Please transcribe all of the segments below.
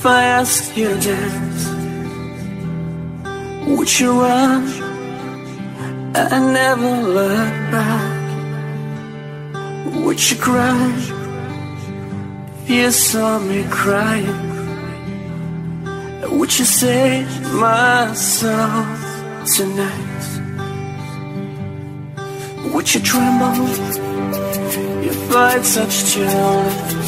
If I ask you to dance, would you run and never look back? Would you cry if you saw me crying? Would you save my soul tonight? Would you tremble if I touched your lips?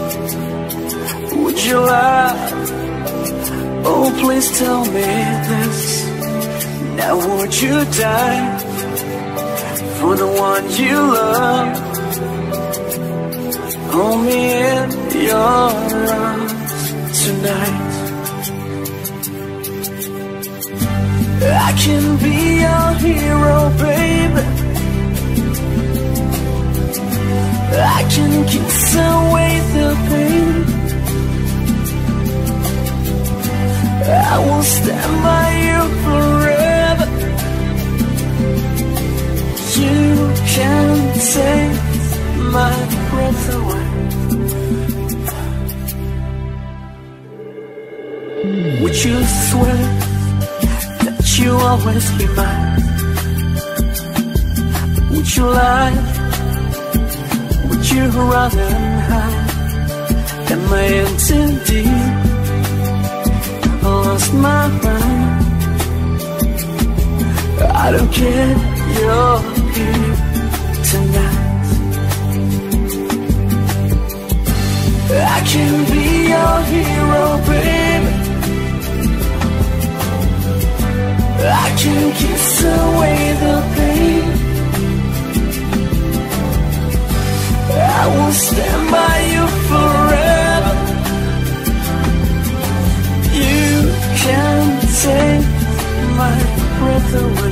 Would you lie? Oh, please tell me this. Now would you die for the one you love? Hold me in your arms tonight. I can be your hero, baby. I can kiss away the pain. I will stand by you forever. You can take my breath away. Would you swear that you always be mine? Would you lie? Would you run and hide? Am I in too deep? I lost my mind. I don't care, you're here tonight. I can be your hero, baby. I can kiss away the pain. I will stand by you forever. You can take my breath away.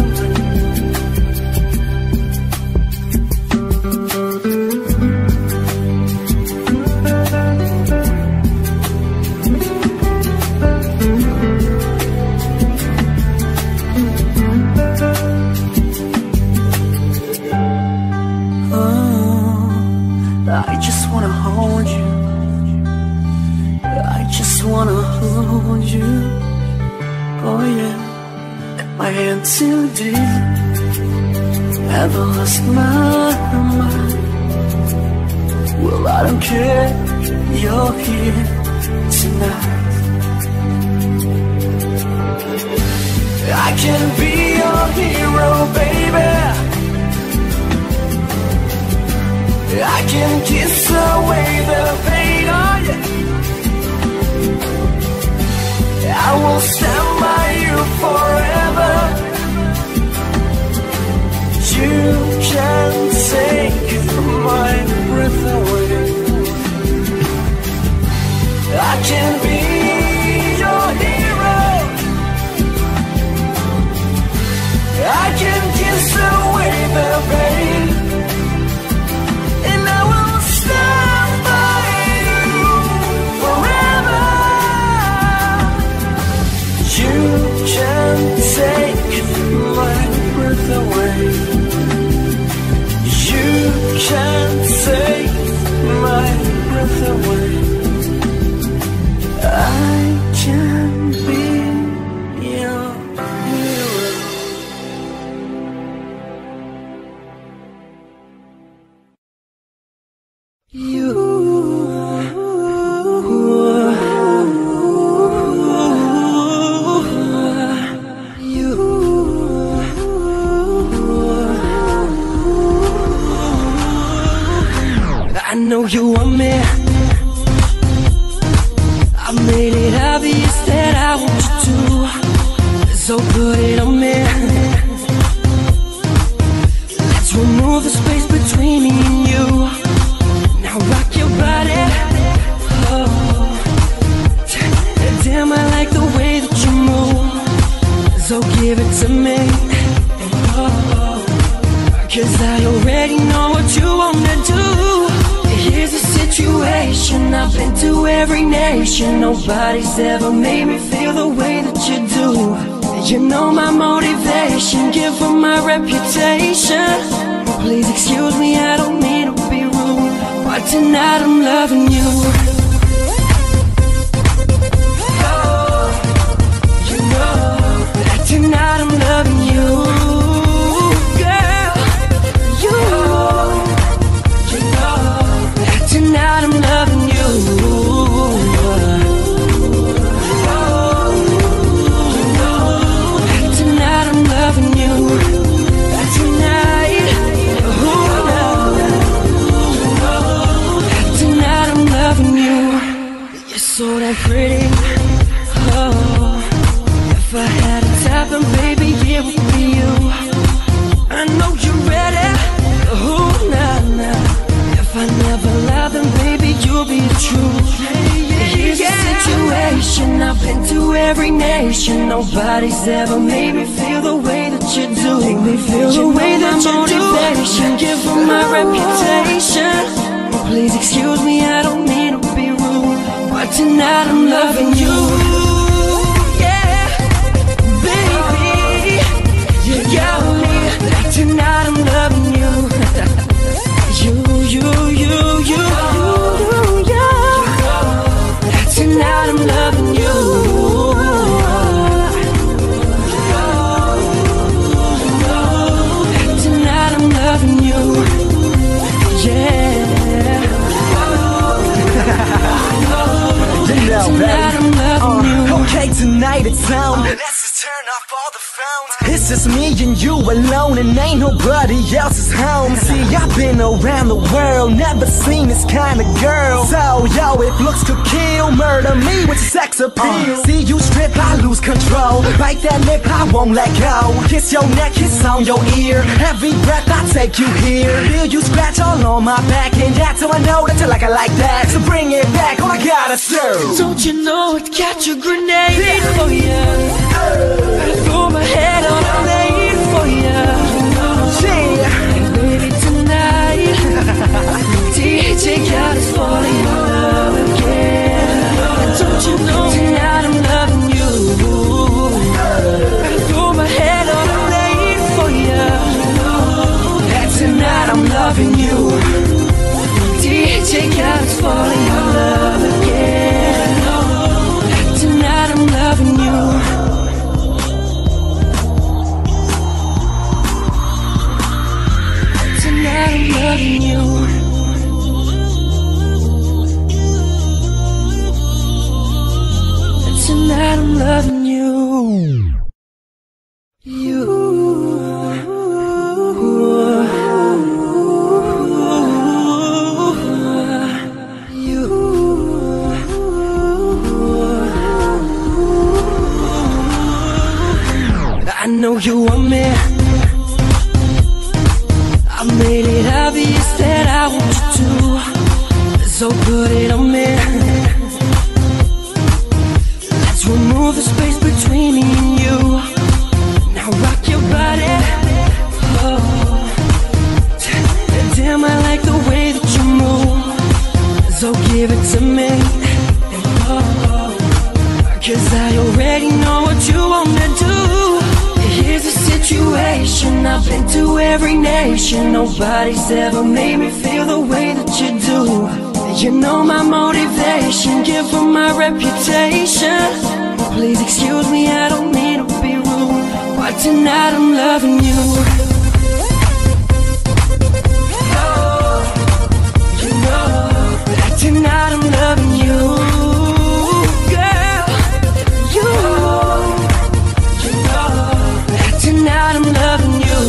I just wanna hold you. I just wanna hold you. Oh yeah. Am I in too deep? Have I lost my mind? Well, I don't care, you're here tonight. I can be your hero, baby. I can kiss away the pain, oh yeah. I will stand by you forever. You can take my breath away. I can be your hero. I can kiss away the pain. Take my breath away. You can't take my breath away. I can be your hero. I know you want me. I made it obvious that I want you to, so put it on me. Let's remove the space between me and you. Now rock your body. Oh, damn, I like the way that you move, so give it to me. Oh, 'cause I already know what you wanna do. Here's the situation, I've been to every nation. Nobody's ever made me feel the way that you do. You know my motivation, give her my reputation. Please excuse me, I don't mean to be rude, but tonight I'm loving you. so damn pretty. Oh, if I had a type, then baby, it would be you. I know you're ready. Oh, nah, nah. If I never lie, then baby, you'll be the truth. Here's the situation. I've been to every nation. Nobody's ever made me feel the way that you do. Make me feel the way that you do. Motivation, give them my reputation. Please excuse me, I don't mean to be rude, but tonight I'm loving you. Yeah, baby, you got me. Tonight I'm loving you. You. Tonight I'm loving you. Tonight I'm loving you. Yeah. Tonight I'm loving you. Okay, tonight it's on. Let's just turn off all the phones. It's just me and you alone, and ain't nobody else's home. See, I've been around the world, never seen this kind of girl. So, yo, if looks could kill, murder me with sex appeal. See you strip, I lose control. Bite that lip, I won't let go. Kiss your neck, kiss on your ear. Every breath I take you here. Feel you scratch all on my back, and that's how I know that you like it like that. So bring it back, all I gotta serve. Don't you know I'd catch a grenade for you? I'd throw my head on a blade for you. And baby, tonight DJ got us falling in love again. And don't you know tonight I'm loving you? I'd throw my head on a blade for you. And tonight I'm loving you. DJ got us falling in love again. Tonight I'm loving you. Tonight I'm loving you. Tonight I'm loving you. I know you want me. I made it obvious that I want you to, so put it on me. Let's remove the space between me and you. Now rock your body. Oh, damn, I like the way that you move, so give it to me. Oh, 'cause I already know what you wanna do. Here's the situation. I've been to every nation. Nobody's ever made me feel the way that you do. You know my motivation, give them my reputation. Please excuse me, I don't mean to be rude, but tonight I'm loving you. Oh, you know that tonight I'm loving you. Tonight I'm loving you.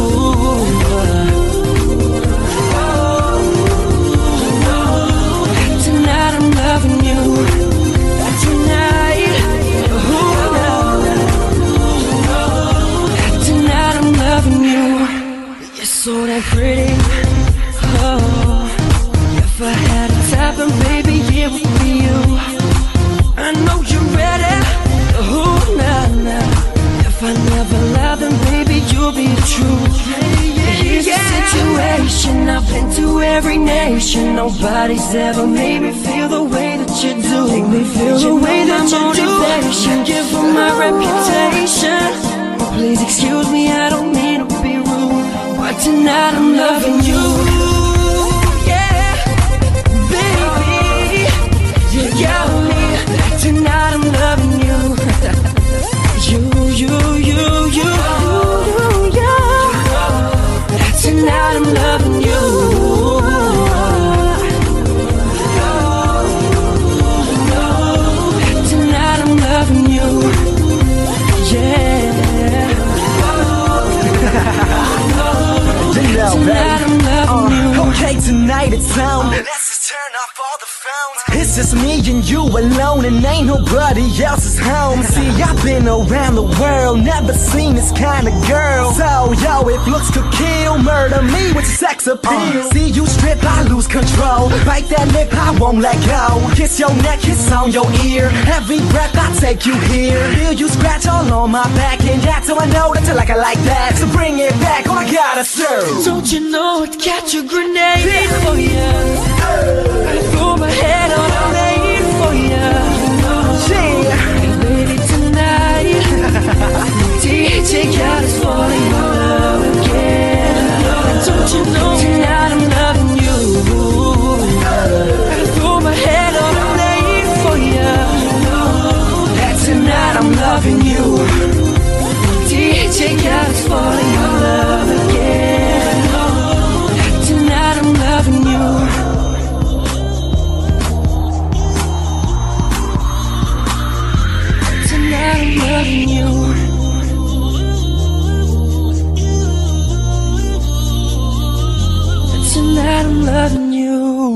Tonight I'm loving you. Tonight, tonight I'm loving you. You're so damn pretty. Oh, if I had a type, then baby, it would be you. I know you're ready. Oh, nah, nah. If I never lie, then baby, you'll be the truth. Here's the situation. I've been to every nation. Nobody's ever made me feel the way that you do. Make me feel the way that you do. Motivation, give them my reputation. Please excuse me, I don't mean to be rude, but tonight I'm loving you. Yeah, baby, you got me. Tonight I'm loving you. Tonight I'm loving you. Tonight I'm loving you. Yeah. Tonight I'm loving you. Okay, tonight it's on. Let's just turn off all the phones. It's It's just me and you alone and ain't nobody else's home. See, I've been around the world, never seen this kind of girl. So, yo, if looks could kill, murder me with sex appeal. See you strip, I lose control. Bite that lip, I won't let go. Kiss your neck, kiss on your ear. Every breath I take you here. Feel you scratch all on my back, and that's how I know that you like it like that. So bring it back, all I gotta serve. Don't you know I'd catch a grenade for ya? I'd throw my head on a blade for ya. Yeah. And baby tonight, DJ got us falling in love again. Don't you know tonight I'm loving you? I'd throw my head on a blade for ya. That tonight I'm loving you. DJ got us falling in love again. Tonight I'm loving you. Tonight I'm loving you. Tonight I'm loving you.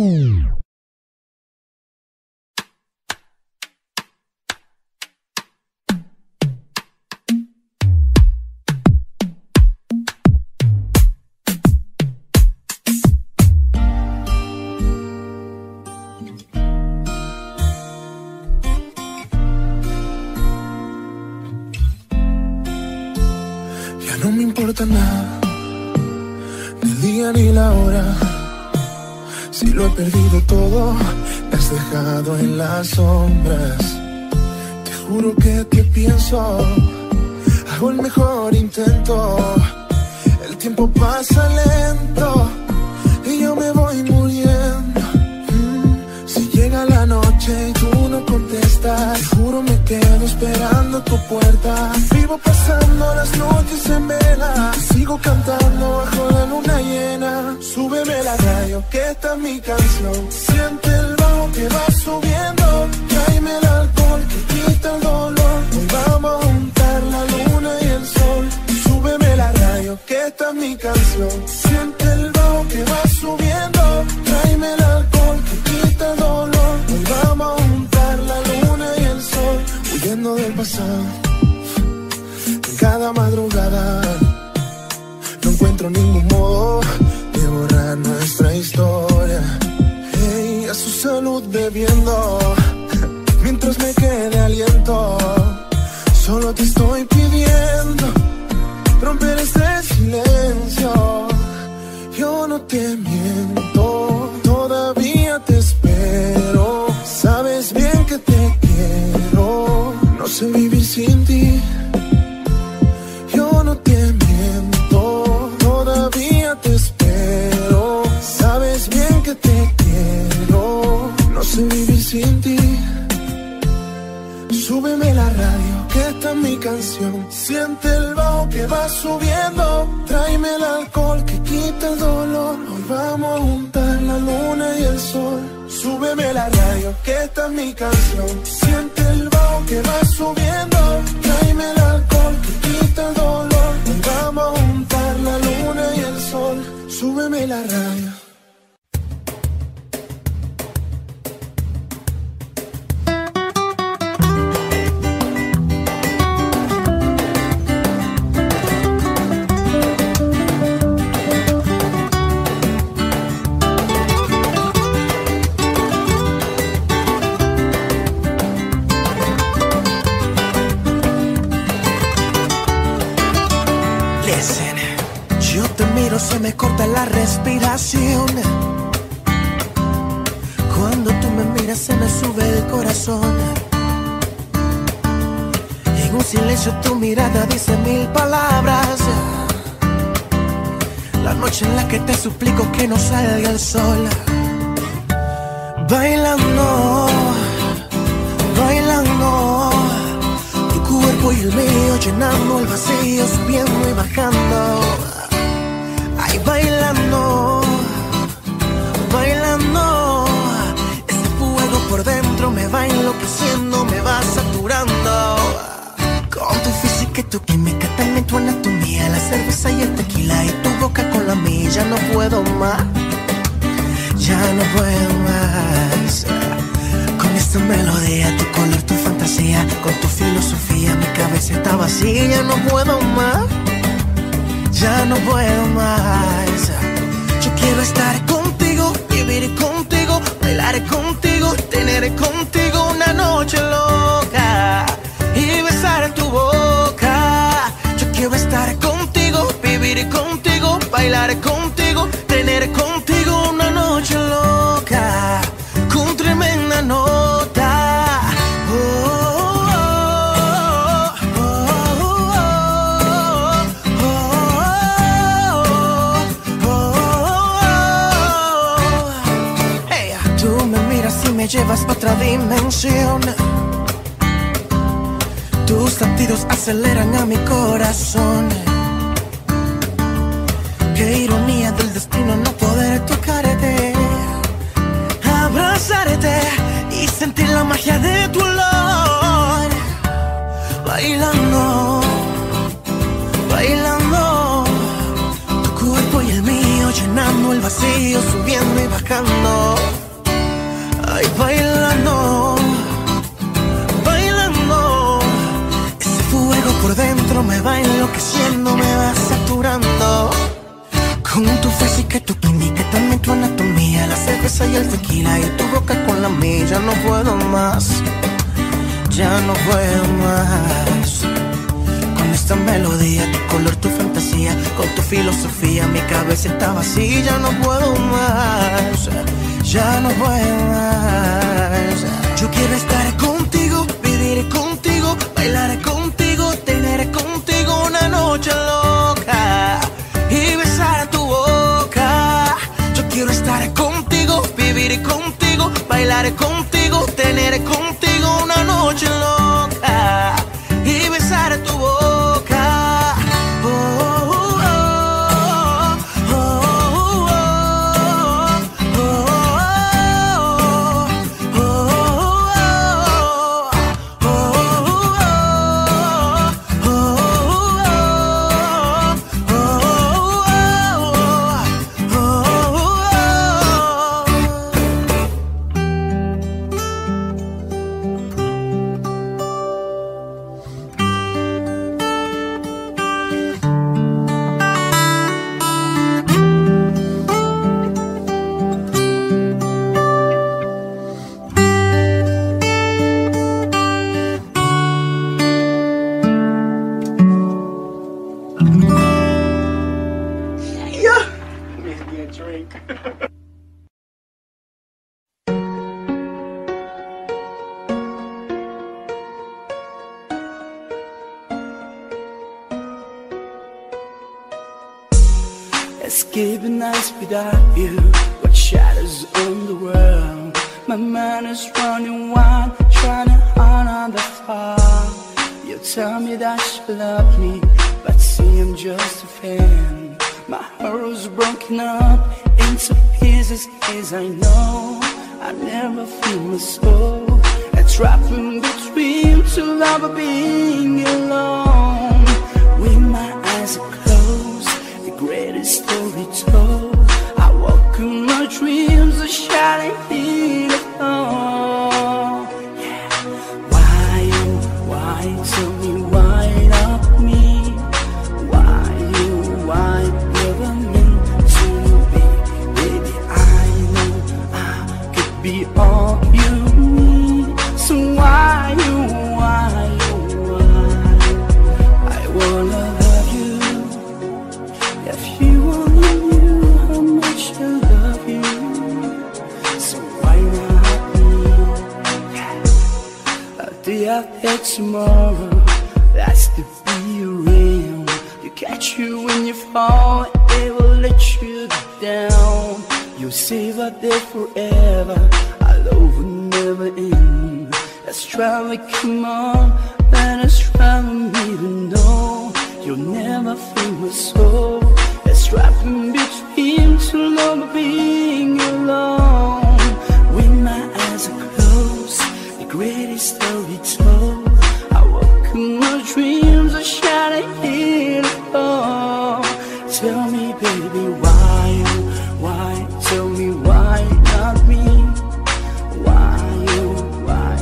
No me importa nada, ni el día ni la hora. Si lo he perdido todo, me has dejado en las sombras. Te juro que te pienso, hago el mejor intento. El tiempo pasa lento y yo me voy muriendo. Si llega la noche y tú no contestas, te juro me quedo esperando tu puerta. Vivo pasando las noches en vela, sigo cantando bajo la luna llena. Súbeme la radio, que esta es mi canción. Siente el bajo que va subiendo. Tráeme el alcohol que quita el dolor. Hoy vamos a juntar la luna y el sol. Súbeme la radio, que esta es mi canción. Siente el bajo que va subiendo. Tráeme el alcohol que quita el dolor. Hoy vamos a juntar la luna y el sol. Huyendo del pasado, en cada madrugada no encuentro ningún modo de borrar nuestra historia. Hey, a su salud bebiendo, mientras me quede aliento. Solo te estoy pidiendo romper este silencio. Yo no te miento, todavía te espero. Sabes bien que te quiero, no sé vivir sin ti. Yo no te miento, todavía te espero. Sabes bien que te quiero, no sé vivir sin ti. Súbeme la radio, que esta es mi canción. Siente el bajo que va subiendo. Tráeme el alcohol que quita el dolor. Hoy vamos a juntar la luna y el sol. Súbeme la radio, que esta es mi canción. Siente el bajo que va subiendo. Tráeme el alcohol que quita el dolor. Hoy vamos a juntar la luna y el sol. Súbeme la radio. Se me corta la respiración. Cuando tú me miras se me sube el corazón. En un silencio tu mirada dice 1000 palabras. La noche en la que te suplico que no salga el sol. Bailando, bailando, tu cuerpo y el mío llenando el vacío, subiendo y bajando. Ay, bailando, bailando, ese fuego por dentro me va enloqueciendo, me va saturando. Con tu física y tu química, también tu anatomía, la cerveza y el tequila y tu boca con la mía. Ya no puedo más, ya no puedo más. esta melodía, tu color, tu fantasía, con tu filosofía, mi cabeza está vacía. Ya no puedo más, ya no puedo más. Yo quiero estar contigo, vivir contigo, bailar contigo, tener contigo una noche loca y besar tu boca. Yo quiero estar contigo, vivir contigo, bailar contigo, tener contigo una noche loca con tremenda nota. Me llevas a otra dimensión. Tus latidos aceleran a mi corazón. Qué ironía del destino no poder tocarte, abrazarte y sentir la magia de tu olor. Bailando, bailando, tu cuerpo y el mío llenando el vacío, subiendo y bajando. Ay, bailando, bailando, ese fuego por dentro me va enloqueciendo, me va saturando. Con tu física y tu química, también tu anatomía, la cerveza y el tequila y tu boca con la mía. Ya no puedo más, ya no puedo más. Con esta melodía, tu color, tu fantasía, con tu filosofía, mi cabeza está vacía. Ya no puedo más, ya no puedo más. Yo quiero estar contigo, vivir contigo, bailar contigo, tener contigo una noche loca y besar tu boca. Yo quiero estar contigo, vivir contigo, bailar contigo, tener contigo una noche loca y besar tu boca. Escaping nights without you, what shadows on the world. My mind is running wild, trying to honor the fall. You tell me that you love me, but see I'm just a fan. My heart was broken up into pieces, as I know I never feel my soul. It's trapped in between two lovers being alone. With my eyes are closed, the greatest story told. I walk in my dreams, are shining in the floor. Yeah. Why, tell me why not me? Why never meant to be? Baby, I know I could be all you need. So why I wanna love you. If you only knew how much I love you. So why not me? Yeah. A day after tomorrow, that's the be around. You catch you when you fall, they will let you down. You say that they're forever, our love will never end. Let's try, come on, let us try, even though you'll never feel my soul. Let's try in between to love being alone. When my eyes are closed, the greatest story told. I walk in my dreams, are shining in the fall. Tell me, baby, why? Tell me why not me? Why?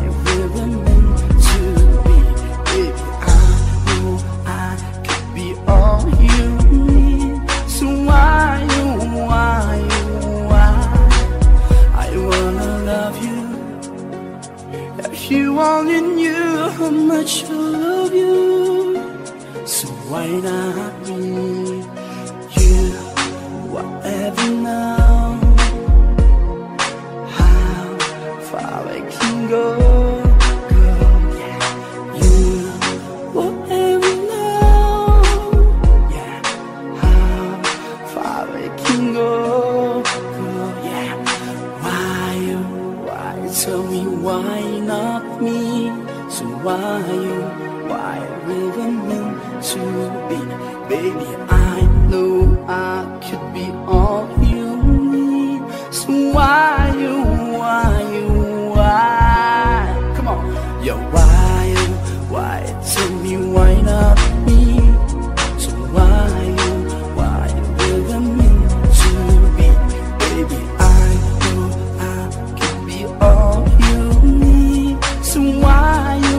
only knew how much I love you, so why not me? You, whatever now, how far I can go, yeah. You, whatever now, yeah. How far I can go, yeah. Why, tell me why not me? So why really meant to be? Baby, I know I could be all you need. So why? Come on, yeah, why? Tell me why not me? So why really meant to be? Baby, I know I could be all you need. So why?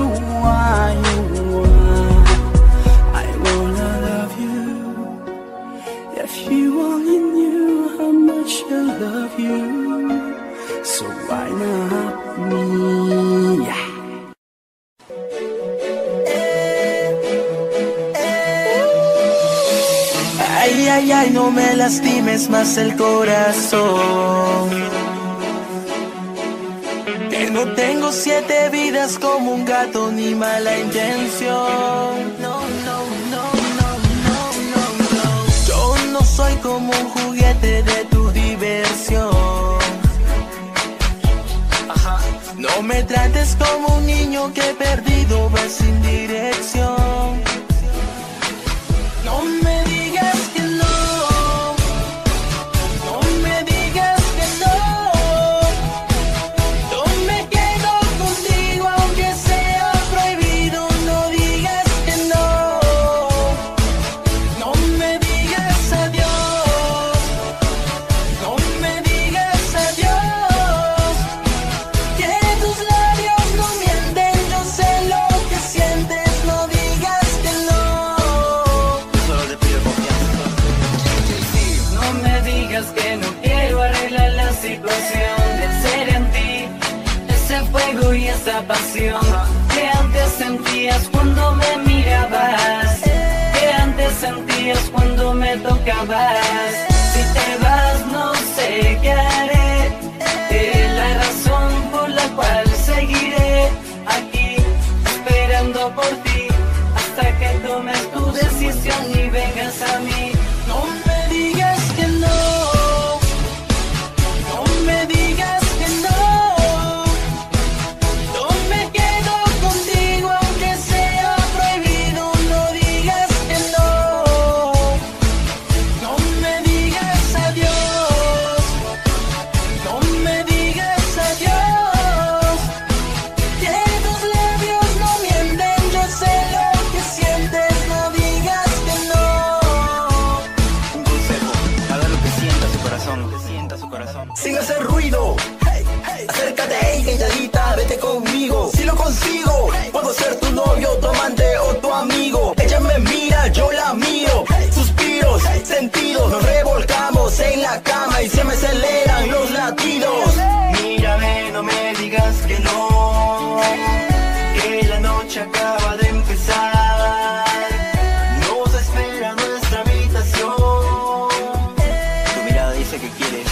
I wanna love you. If you only knew how much I love you, so why not me? Ay, ay, ay, no me lastimes más el corazón. Que no tengo 7 vidas como un gato ni mala intención. No, no, no, no, no, no, no. Yo no soy como un juguete de tu diversión. Ajá. No me trates como un niño que perdido va sin dirección. No me digas que no. Y esa pasión que antes sentías cuando me mirabas, que antes sentías cuando me tocabas. Si te vas no sé qué haré, la razón por la cual seguiré aquí esperando por ti hasta que tomes tu decisión y vengas a mí. No me digas que no. Sin hacer ruido, hey, hey. Acércate, hey, calladita, vete conmigo. Si lo consigo, puedo ser tu novio, tu amante o tu amigo. Ella me mira, yo la miro, suspiros, sentidos. Nos revolcamos en la cama y se me aceleran los latidos. Mírame, no me digas que no, que la noche acaba de empezar. Nos espera nuestra habitación. Tu mirada dice que quieres.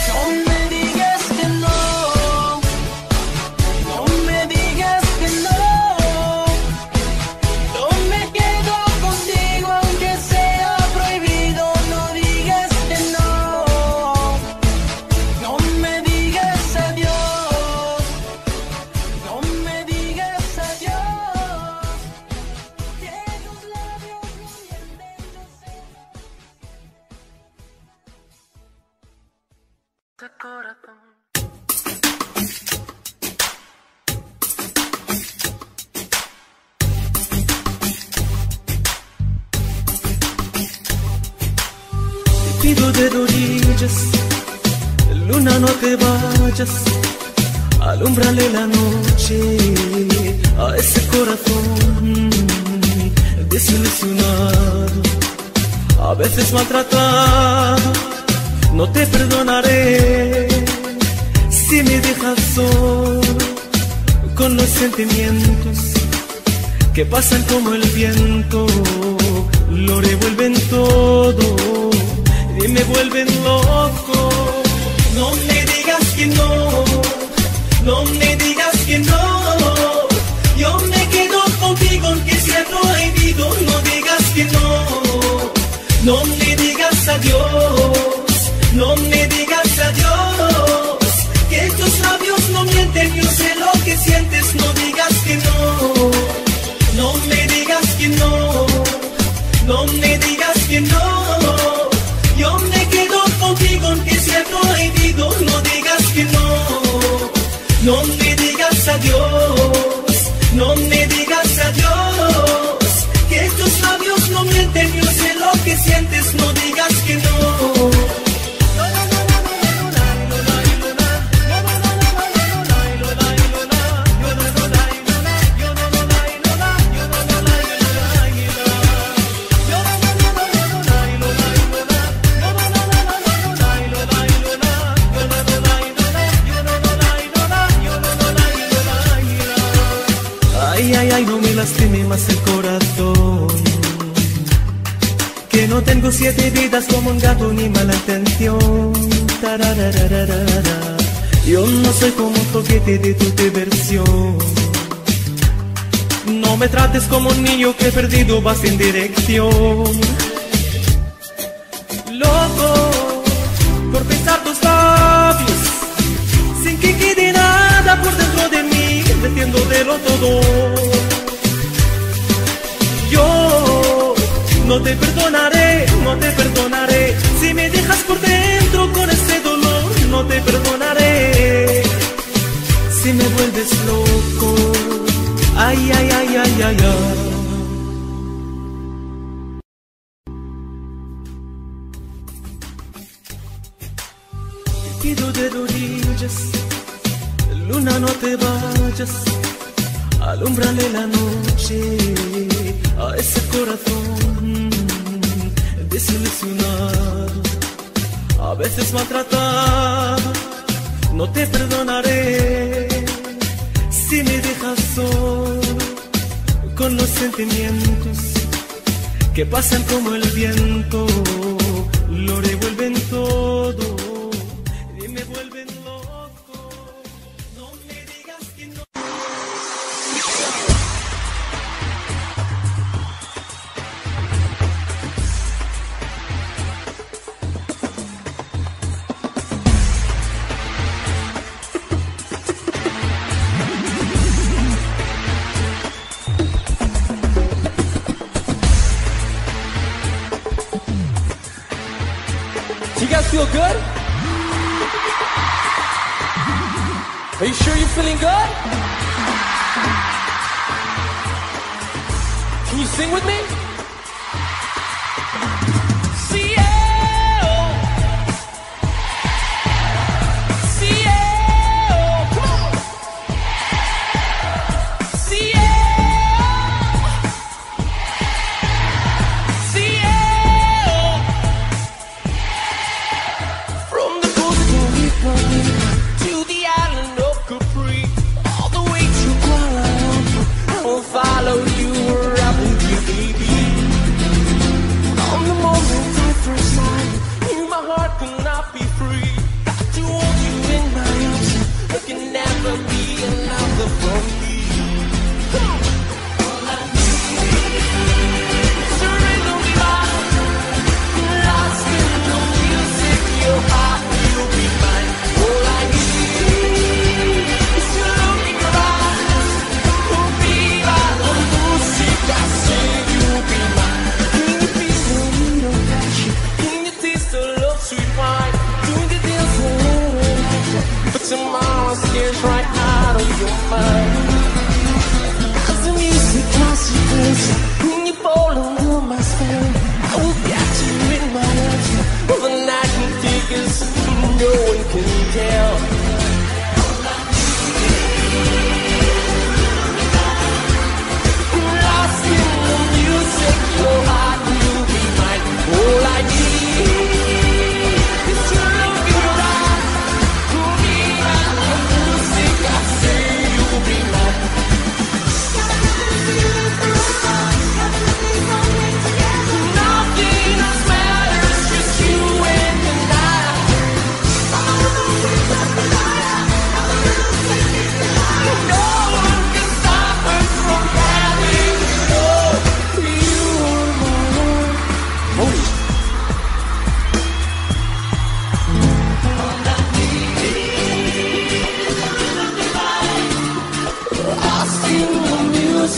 Pido de rodillas, luna no te vayas, alúmbrale la noche a ese corazón desilusionado, a veces maltratado. No te perdonaré si me dejas solo con los sentimientos que pasan como el viento, lo revuelven todo y me vuelven loco. No me digas que no, no me digas que no. Yo me quedo contigo aunque sea prohibido. No digas que no, no me digas adiós, no me digas adiós. Que tus labios no mienten, yo sé lo que sientes. No digas que no, no me digas que no, no me digas que no. Yo me quedo contigo aunque sea prohibido. No digas que no, no me digas adiós, no me digas adiós. Que tus labios no mienten, yo sé lo que sientes. No digas que no. Ay, no me lastime más el corazón, que no tengo 7 vidas como un gato ni mala intención. Tararararara. Yo no soy como un toquete de tu diversión. No me trates como un niño que perdido va sin dirección. Loco por pensar tus labios sin que quede nada por dentro de mí, metiéndolo todo. Yo no te perdonaré, no te perdonaré. Si me dejas por dentro con ese dolor, no te perdonaré. Si me vuelves loco, ay, ay, ay, ay, ay, ay. Te pido de rodillas, luna, no te vayas. Alúmbrale la noche a ese corazón desilusionado, a veces maltratado. No te perdonaré si me dejas solo con los sentimientos que pasan como el viento, lo revuelven todo y me vuelven loco. No me digas que no. Do you guys feel good? Are you sure you're feeling good? Can you sing with me? Follow you wherever you may be.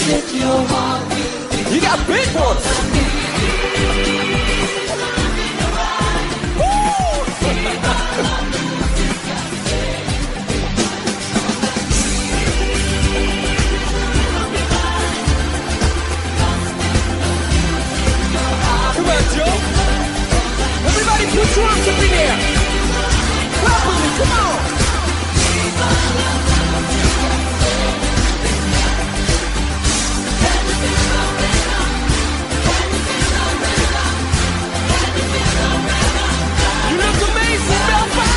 that your heart will. You got big ones. Come on, Joe. Everybody put your arms up in the air. Clap with me, come on. You look amazing, Belfast.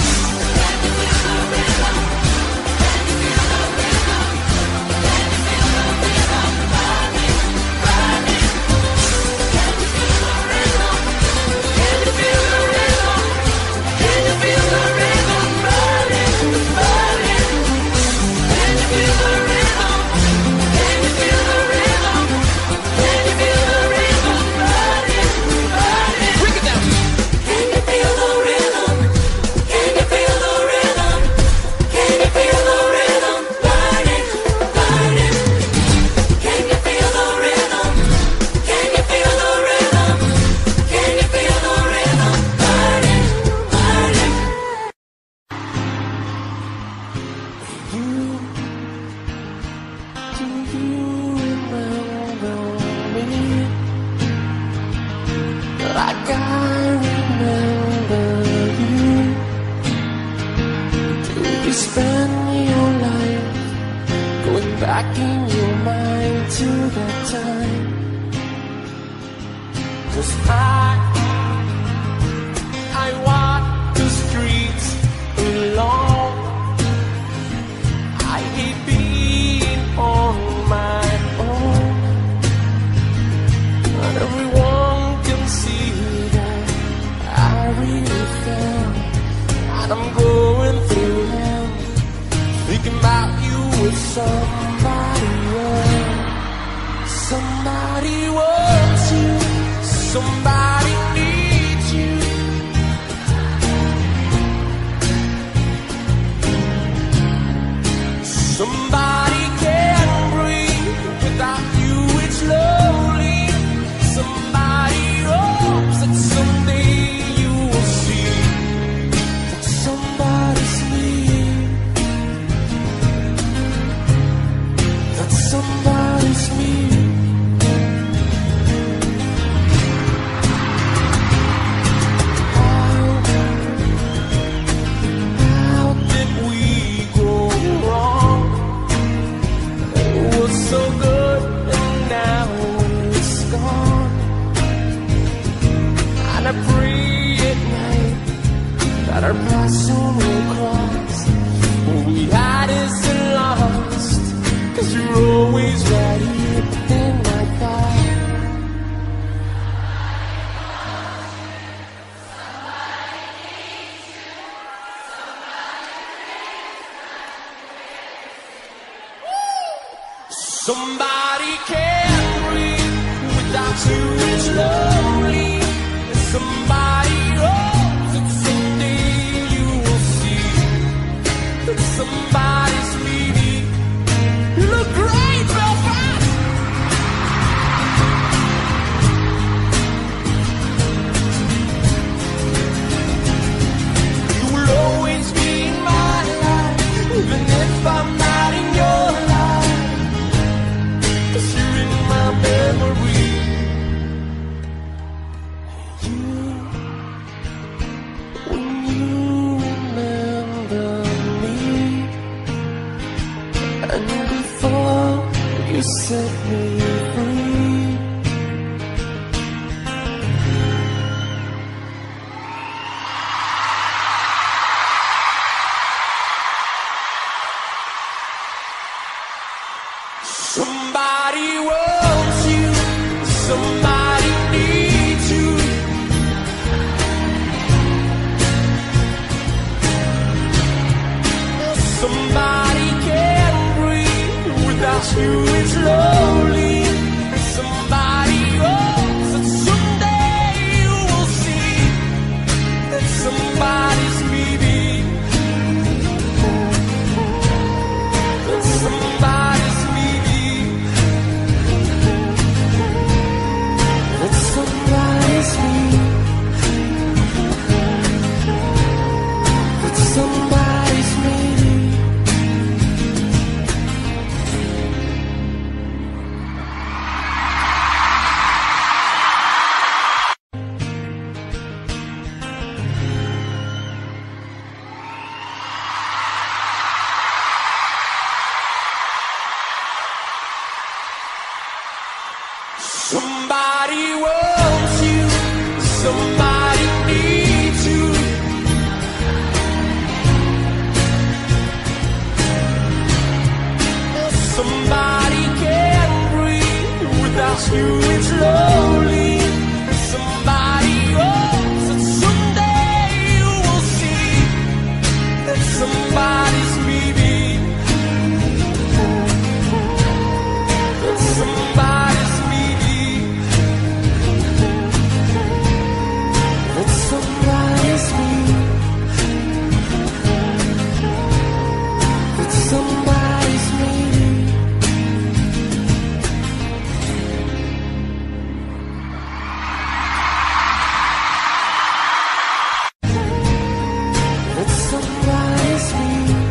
Like I remember you. Do you spend your life going back in your mind to that time? 'Cause I walk the streets alone. I hate being on my own, but everyone can see that I really fell, and I'm going through hell, thinking about you with somebody else. Somebody wants you, somebody needs you. Somebody can't breathe without you, it's lonely. Somebody hopes that someday you will see that somebody's me, that somebody's me. How did we go wrong? It was so good and now it's gone. And I pray at night that our paths soon will cross. What we had isn't lost, 'cause you're always right here in my thought. Somebody can't breathe without you, it's lonely. Somebody hopes that someday you will see that somebody's me. You look great, Belfast. You will always be in my life, even if I'm not in your life. 'Cause you're in my memory. When you remember me, and before you set me free. Somebody wants you, somebody needs you. Somebody can't breathe without you, it's lonely. Somebody hopes that someday you will see that somebody's maybe, that somebody's maybe. Somebody wants you, somebody needs you. Somebody can't breathe without you, it's lonely. Somebody hopes that someday you will see that somebody's leaving. That somebody's leaving. That somebody's leaving. That somebody's leaving. That somebody's leaving.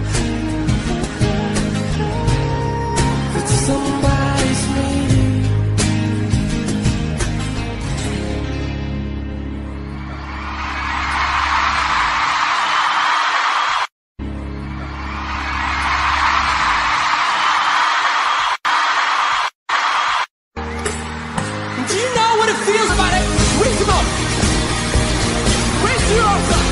That somebody's leaving. Do you know what it feels like? Raise them up. Raise your arms up.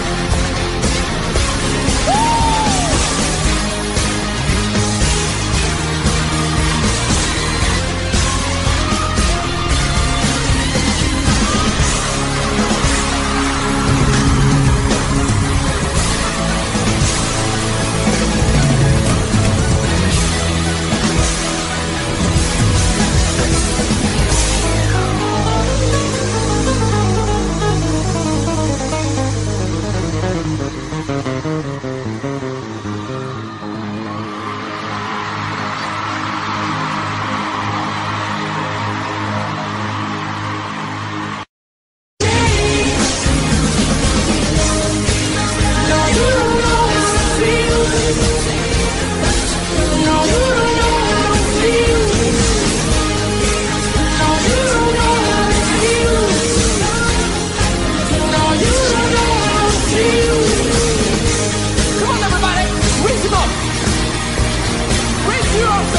Come on, everybody, raise them up. Raise your arms up.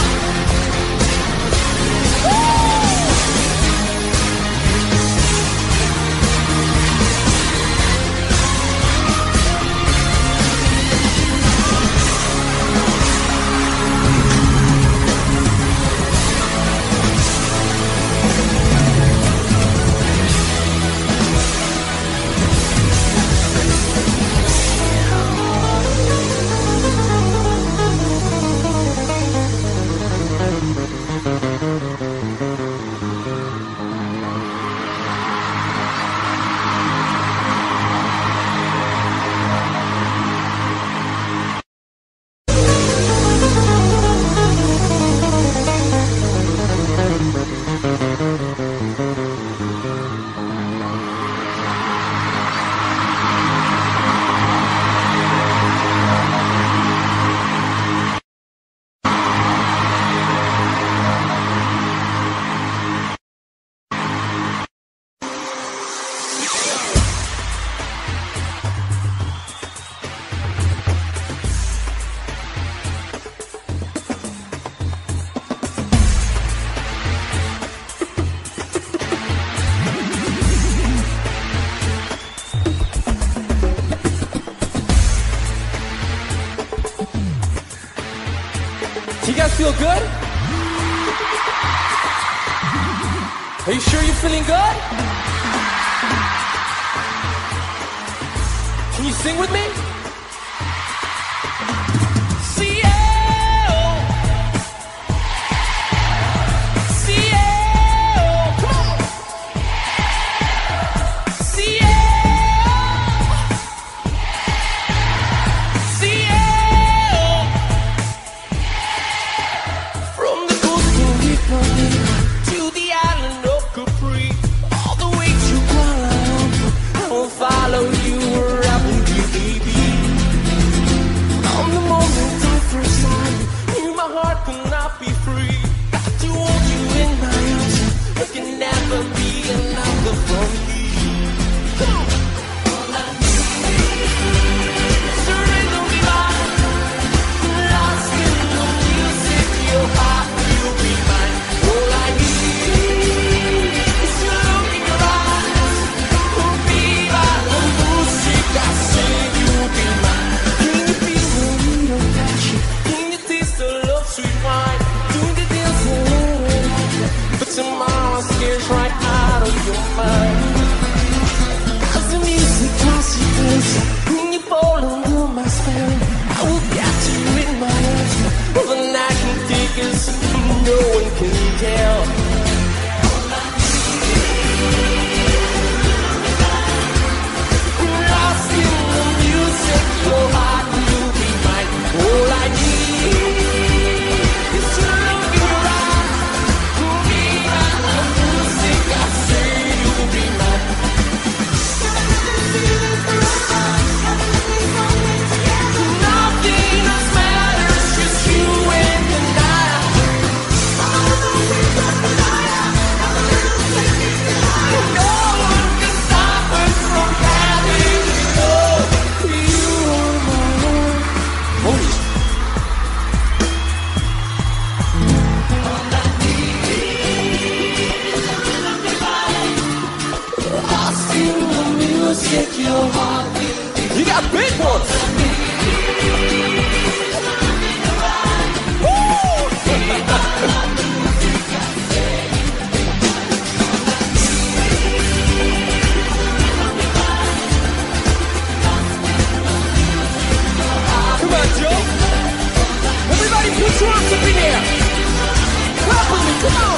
Do you guys feel good? Are you sure you're feeling good? Can you sing with me? Seattle. Seattle. Come on. Seattle. Seattle. From the coastal republic to the island of Capri, all the way to Kuala Lumpur, I will follow you wherever you may be. no one can tell. Lost in the music, your heart will be mine. All I need is to look in your eyes. To be my music, I say you'll be mine. Nothing else matters, just you and I. No one can stop us from having love. You are my world. Holy. Lost in the music, your heart will be. You got big ones. Come on, Joe. Everybody put your arms up in the air. Clap with me, come on.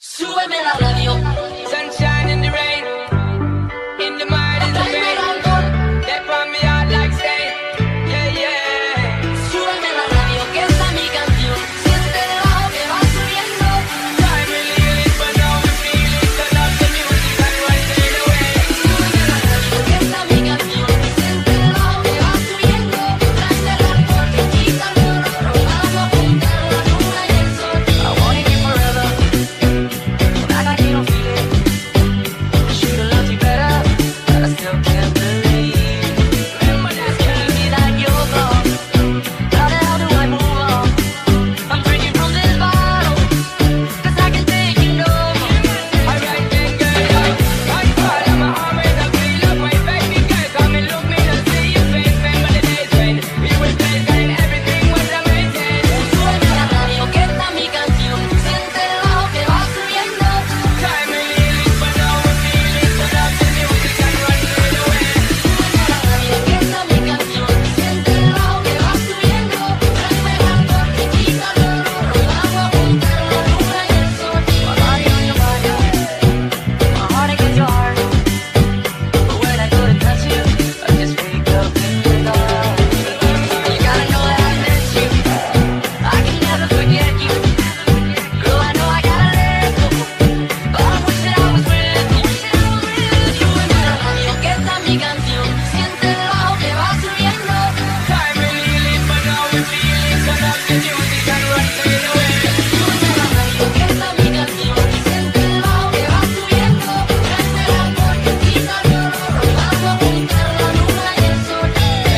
Súbeme la radio. Sunshine in the rain, in the mud, in the rain. They put me out like say, yeah, yeah. Súbeme la radio, que esta es mi canción. Siente el bajo que va subiendo. Time really lit, but now we feel it. Turn up the music and run it away. Súbeme la radio, que esta es mi canción. Siente el bajo que va subiendo. Tráeme el alcohol que quita el dolor. Vamos a juntar la luna y el sol. I want you forever. But I got you don't feel it. I should've loved you better, but I still can't believe. Remember that Telling me that you're gone. How the hell do I move on? I'm drinking from this bottle, 'cause I can take it no more. alright then, girl. I'm proud of my arm and I feel up. Wait, baby girl, come and look me and see your face. Remember the days when we were together and everything was amazing. Súbeme la radio, que esta es mi canción. Siente el bajo que va subiendo. Time really lit, but now we feel it. Turn up the music and run it away. Súbeme la radio, que esta es mi canción. Siente el bajo que va subiendo. Tráeme el alcohol que quita el dolor. Vamos a juntar la luna y el sol. My body on your body, my heart against your heart. But when I go to touch you, I just wake up in the dark. You gotta know that I miss you. I can never forget you. Girl, I know I gotta let go, but I wish that I was with you. Súbeme la radio, que esta es mi canción. Siente el bajo que va subiendo. Time really lit, but now we feel it. Turn up the music and run it away. Súbeme la radio, que esta es mi canción. Siente el bajo que va subiendo. Tráeme el alcohol que quita el dolor. Vamos a juntar la luna y el sol.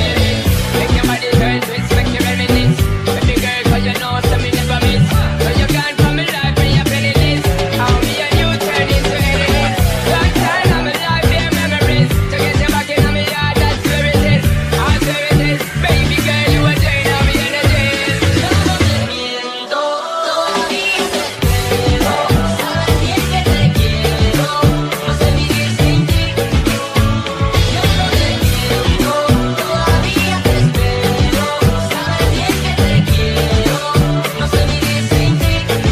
Make your body turn twist, make you reminisce. Baby girl, 'cause you know something never miss. So you gone from my life when you penny this. How me and you turn into enemies. Long time I'm alive, their memories. To get you back in my yard, that's where it is. That's where it is. Baby girl, you a drain on me energies. Yo no te miento, todavía te espero. Sabes bien que te quiero. No sé vivir sin ti. Yo no te miento, todavía te espero. Sabes bien que te quiero. No sé vivir sin ti.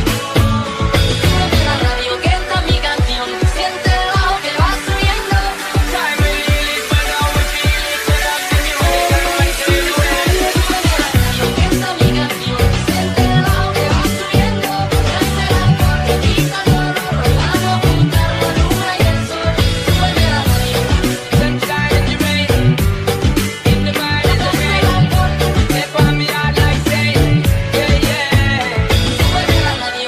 Súbeme la radio, que esta es mi canción. Siente el bajo que va subiendo. Time really lit, but now we feel it. Turn up the music and run it away. Súbeme la radio, que esta es mi canción. Siente el bajo que va subiendo. Tráeme el alcohol que quita el dolor. Vamos a juntar la luna y el sol. Súbeme la radio. Sunshine in the rain, in the mud, in the rain. They put me out like say, yeah, yeah. Súbeme la radio.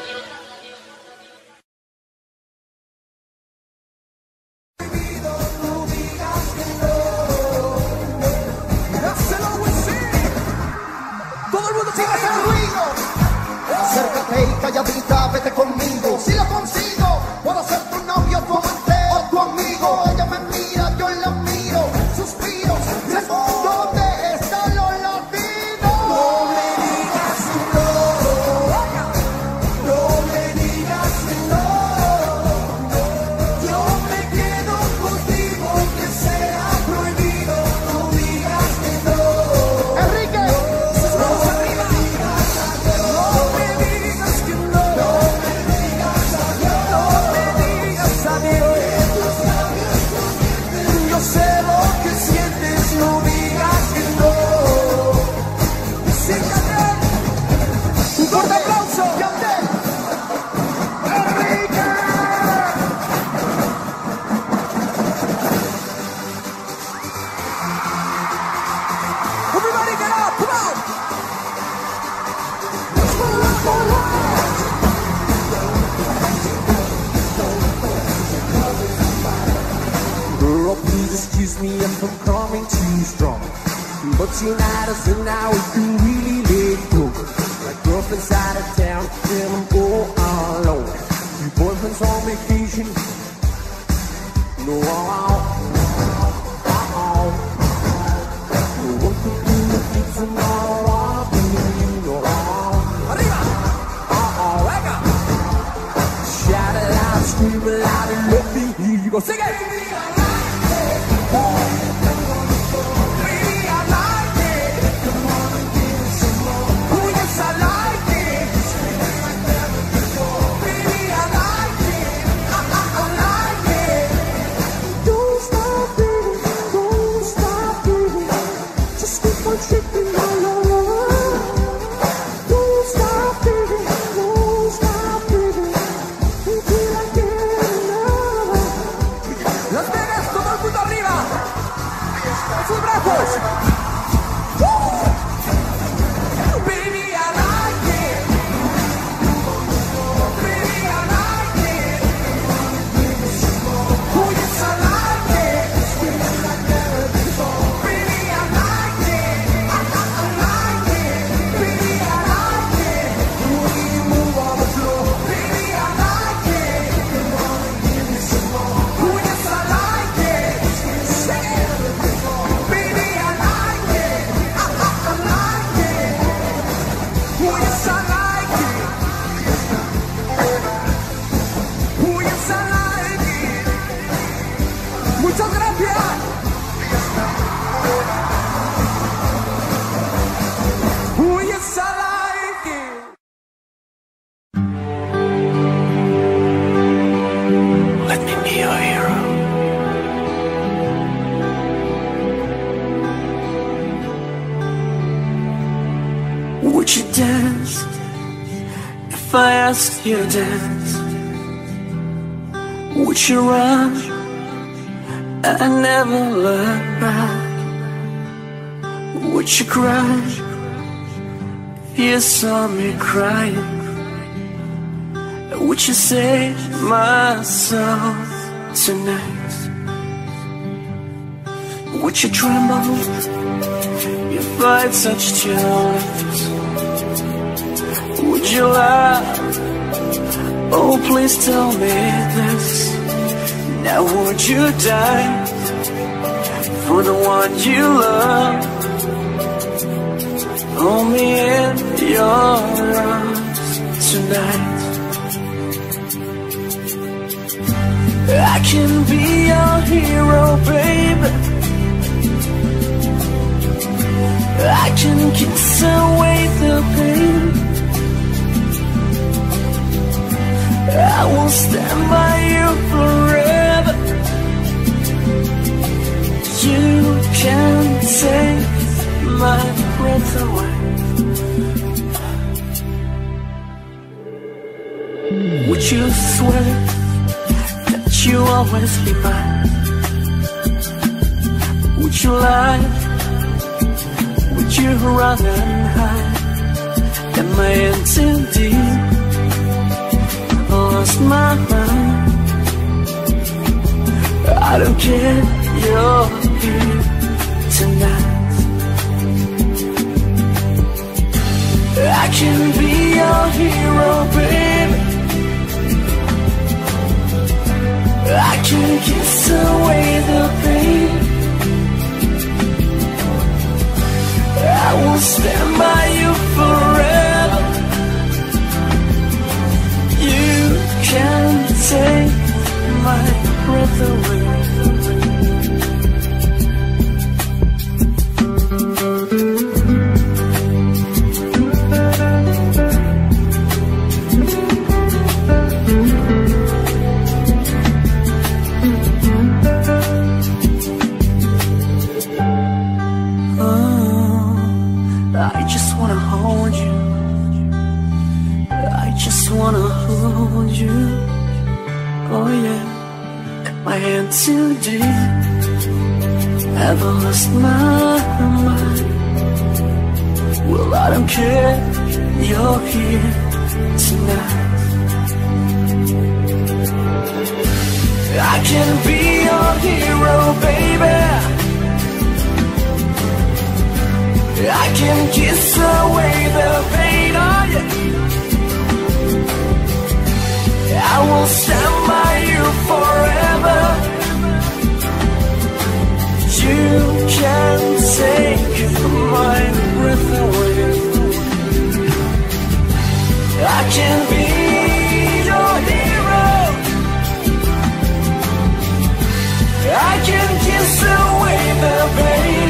Todo el mundo sigue ese ruido. Acércate y calladita, vete conmigo. Si lo consigo, puedo ser tu novio, tu amante o tu amigo. Ella me mira, yo la miro, suspiro. ¿Dónde están los latinos? No me digas no. No me digas no. Yo me quedo contigo, que sea prohibido. No digas que no. Enrique, vamos arriba. No me digas que no. No me digas adiós. No me digas adiós. Yo sé lo que sientes, no digas que no. Sí, Yandel. Un fuerte aplauso. Yandel. Enrique. Everybody get up, come on. Girl, please excuse me if I'm coming too strong. But tonight I said now we can really let go. My girlfriend's out of town and I'm all alone. Your boyfriend's on vacation. No, what to do if it's tomorrow? I'll be arriba! Venga! Shout it out, scream it loud and let me hear you go. Sing it! Oh yes, I like it. Baby, I like ask you to dance, would you run and never look back? Would you cry if you saw me crying? Would you save my soul tonight? Would you tremble if I touched your lips? Would you laugh? Oh, please tell me this. Now would you die for the one you love? Hold me in your arms tonight. I can be your hero, baby. I can kiss away the pain. I will stand by you forever. You can take my breath away. Would you swear that you always be mine? Would you lie? Would you run and hide? Am I in too deep? Lost my mind. I don't care, you're here tonight. I can be your hero, baby. I can kiss away the pain. I will stand by you forever. You can take my breath away. I just wanna hold you. I just wanna hold you. Oh yeah, my hand too deep. Have I lost my mind? Well, I don't care, you're here tonight. I can be your hero, baby. I can kiss away the pain, oh yeah. I will stand by you forever. You can take my breath away. I can be your hero. I can kiss away the pain.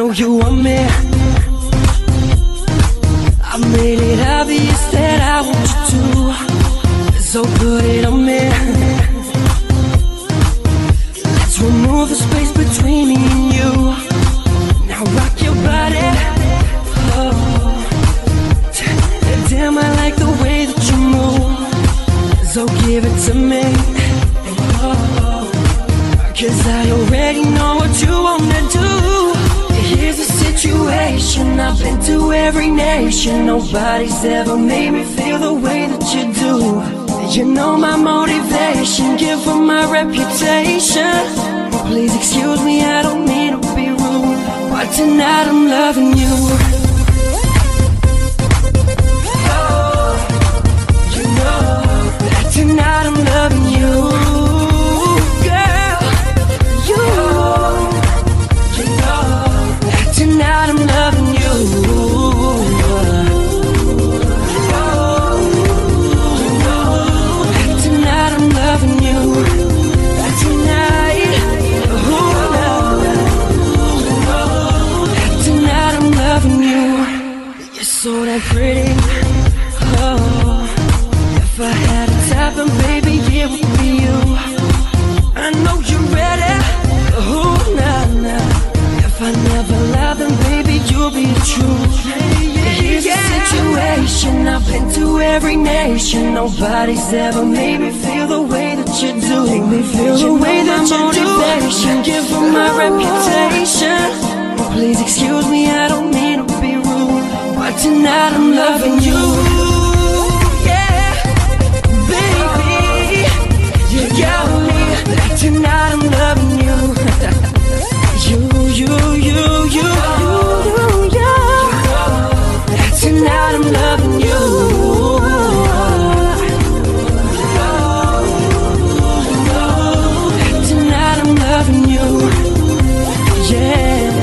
know you want me. I made it obvious that I want you to, so put it on me. Let's remove the space between me and you. Now rock your body. Oh, damn, I like the way that you move, so give it to me. Oh, 'cause I already know what you wanna do. Here's the situation, I've been to every nation. Nobody's ever made me feel the way that you do. You know my motivation, give her my reputation. Please excuse me, I don't mean to be rude, but tonight I'm loving you. Oh, you know that tonight I'm loving you. Tonight I'm loving you. Tonight I'm loving you. Tonight, tonight I'm loving you. You're so damn pretty. Oh, if I had a type, then baby, it would be you. I know you're ready. Oh, nah, nah. If I never love, then baby, you'll be the truth. Here's the situation, I've been to every nation. Nobody's ever made me feel the way that you do. Make me feel the way that you do. Give her my reputation. Please excuse me, I don't mean to be rude, but tonight I'm loving you. Yeah, baby, you got me. Tonight I'm loving you. You. Tonight I'm loving you. Tonight I'm loving you. Yeah.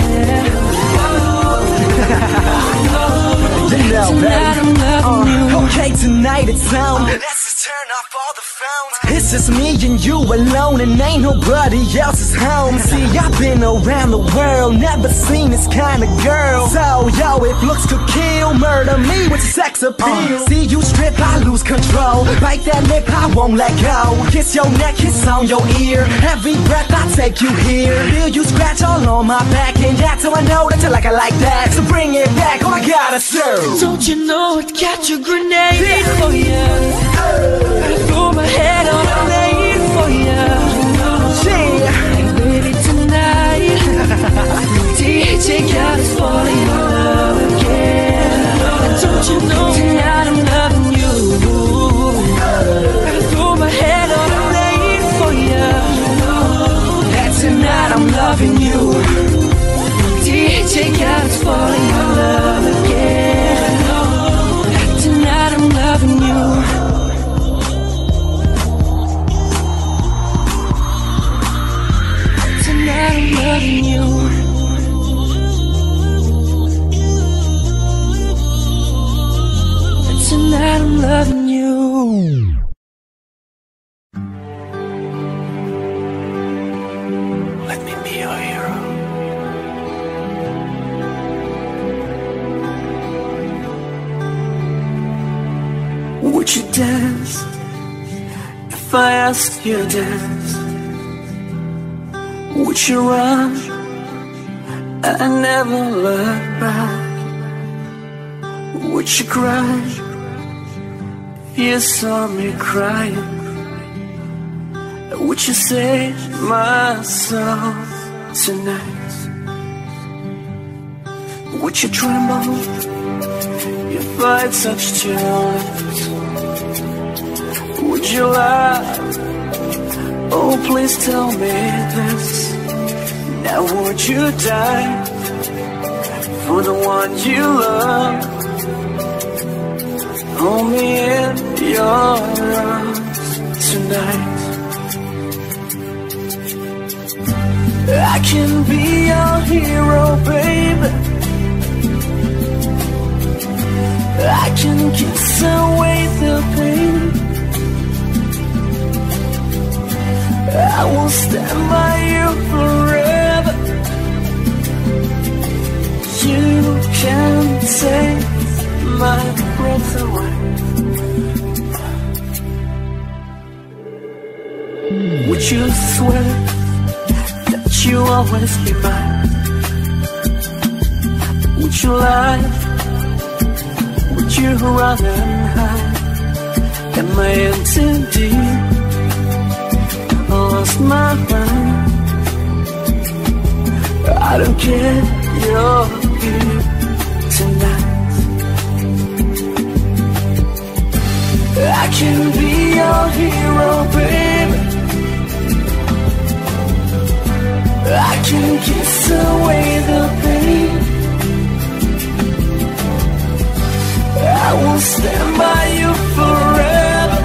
Tonight I'm loving you. Okay, tonight it's on. Let's just turn off all the phones. It's just me and you alone, and ain't nobody else's home. See, I've been around the world, never seen this kind of girl. So, yo, if looks could kill, murder me with sex appeal. See you strip, I lose control. Bite that lip, I won't let go. Kiss your neck, kiss on your ear. Every breath I take you here. Feel you scratch all on my back, and that's how I know that you like it like that. So bring it back, all I gotta serve. Don't you know it got your grenade for ya? I throw my head on a blade for ya. Hey baby, tonight DJ got us falling in love again. Don't you know tonight I'm loving you? I throw my head on a blade for ya. Tonight I'm loving you. DJ got us falling in love again. Tonight I'm loving you. Tonight I'm loving you. Tonight I'm loving you. Let me be your hero. Would you dance if I asked you to dance? Would you run and never look back? Would you cry if you saw me crying? Would you save my soul tonight? Would you tremble if I touched your lips? Would you laugh? Oh, please tell me this. Now would you die for the one you love? Hold me in your arms tonight. I can be your hero, baby. I can kiss away the pain. I will stand by you forever. You can take my breath away. Would you swear that you always be mine? Would you lie? Would you run and hide? Am I in too deep? I lost my mind. I don't care, you're here tonight. I can be your hero, baby. I can kiss away the pain. I will stand by you forever.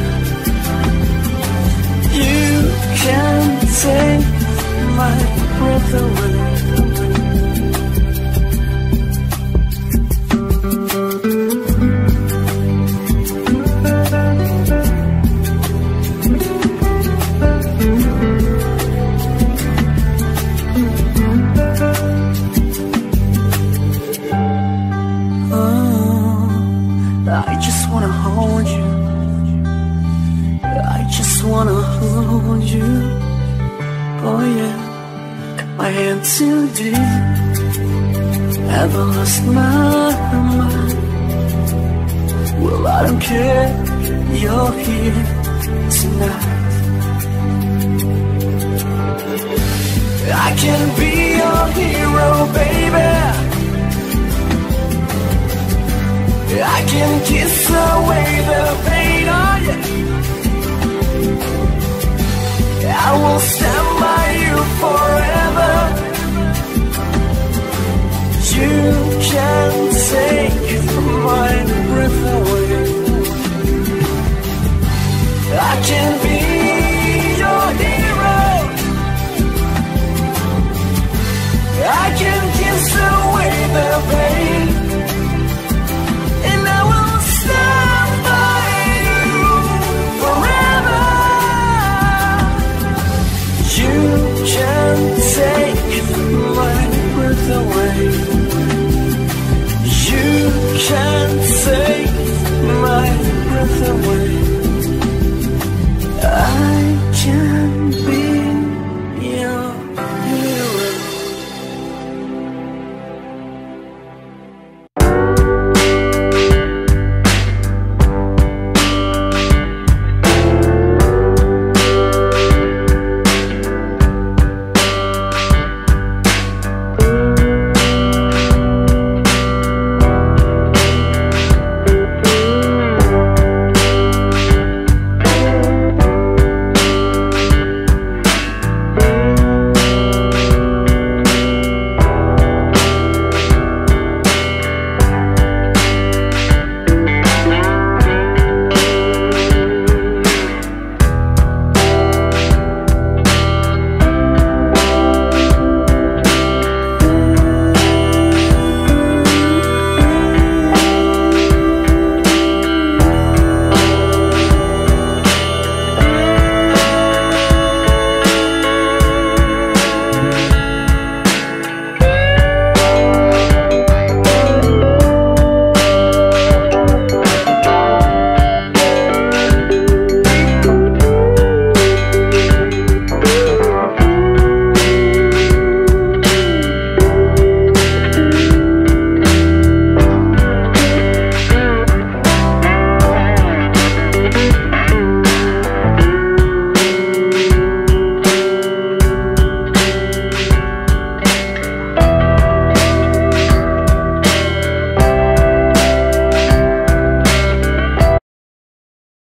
You can take my breath away. I just wanna hold you. I just wanna hold you. Oh yeah, got my hand too deep. Ever lost my mind? Well, I don't care, you're here tonight. I can be your hero, baby. I can kiss away the pain, oh yeah.